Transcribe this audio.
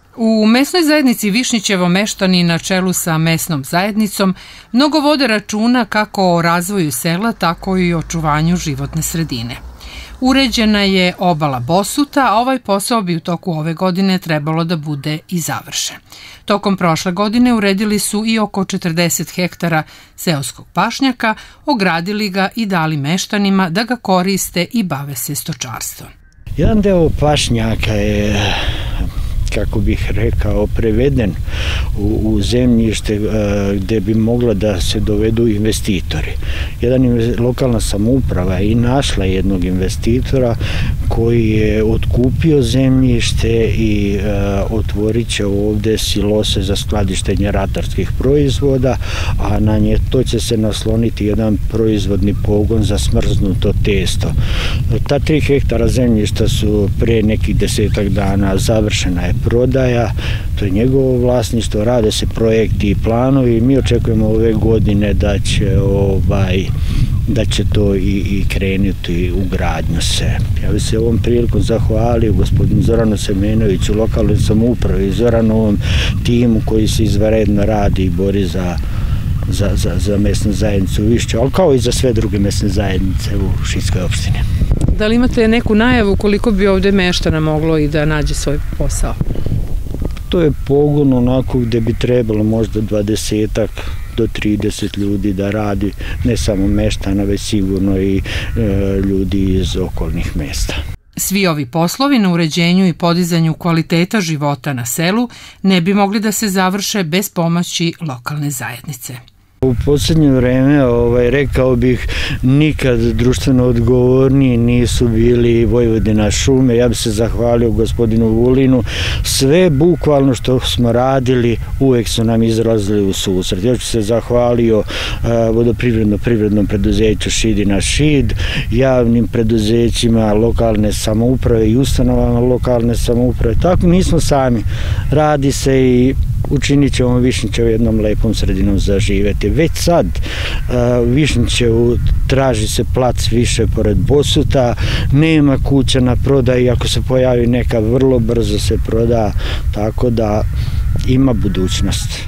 U mesnoj zajednici Višnjićevo meštani na čelu sa mesnom zajednicom mnogo vode računa kako o razvoju sela, tako i o očuvanju životne sredine. Uređena je obala Bosuta, a ovaj posao bi u toku ove godine trebalo da bude i završen. Tokom prošle godine uredili su i oko 40 hektara seoskog pašnjaka, ogradili ga i dali meštanima da ga koriste i bave se stočarstvom. Jedan deo pašnjaka je, kako bih rekao, preveden u zemljište gde bi mogla da se dovedu investitori. Lokalna samouprava je i našla jednog investitora koji je otkupio zemljište i otvorit će ovde silose za skladištenje ratarskih proizvoda, a na to će se nasloniti jedan proizvodni pogon za smrznuto testo. Ta 3 hektara zemljišta su pre nekih 10 dana završena je prodaja, to je njegovo vlasništvo, rade se projekti i planovi i mi očekujemo ove godine da će to i krenuti u gradnju se. Ja bih se ovom prilikom zahvalio gospodinu Zoranu Semenoviću, lokalnoj samoupravi i Zoranovom timu koji se izvanredno radi i bori za mesnu zajednicu Višnjić, ali kao i za sve druge mesne zajednice u Šidskoj opštini. Da li imate neku najavu koliko bi ovde meštana moglo i da nađe svoj posao? To je pogon onako gde bi trebalo možda 20 do 30 ljudi da radi, ne samo meštana, već sigurno i ljudi iz okolnih mesta. Svi ovi poslovi na uređenju i podizanju kvaliteta života na selu ne bi mogli da se završe bez pomoći lokalne zajednice. U poslednje vreme, rekao bih, nikad društveno odgovorniji nisu bili Vojvodina šume. Ja bih se zahvalio gospodinu Vulinu. Sve bukvalno što smo uvek su nam izrazili u susret. Ja bih se zahvalio vodoprivrednom preduzeću Šidina Šid, javnim preduzećima lokalne samouprave i ustanovama lokalne samouprave. Tako nismo sami. Radi se i učinit ćemo Višnjićevo jednom lepom sredinom za živeti. Već sad Višnjićevu traži se plac više pored Bosuta, nema kuća na prodaj, ako se pojavi neka vrlo brzo se proda, tako da ima budućnost.